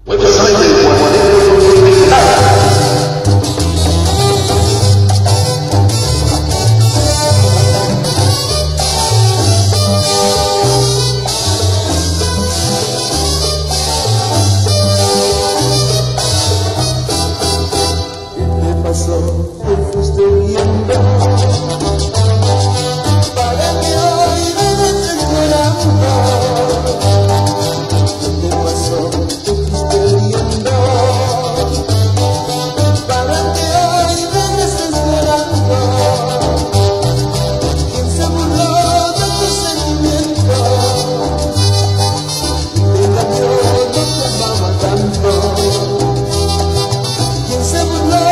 Website del Cuadernillo Publicitario. Te fuiste viendo para que hoy me estés llorando. ¿Qué te pasó? Te fuiste viendo para que hoy me estés llorando. ¿Quién se burló de tus sentimientos? Te engañó, no te amaba tanto. ¿Quién se burló?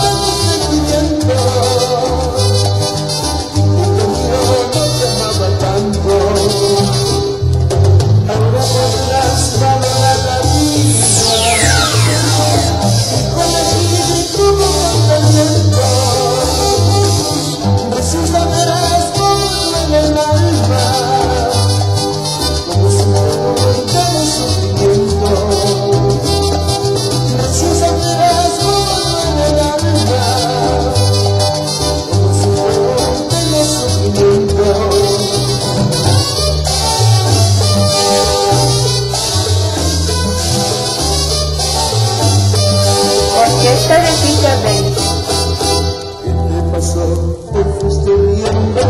Orquesta de Isabel. ¿Qué te pasó? Te fuiste viendo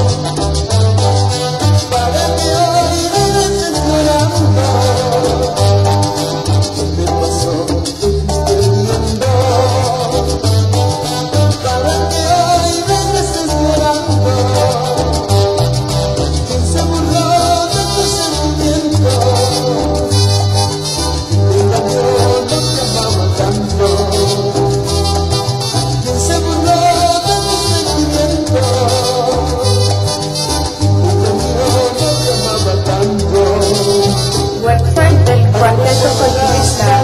para que hoy me estés llorando. ¿Qué te pasó? Te fuiste viendo para que hoy me estés llorando. ¿Quién se burló de tus sentimientos? Te engañó, no te amaba tanto. Website del Cuarteto Comunista.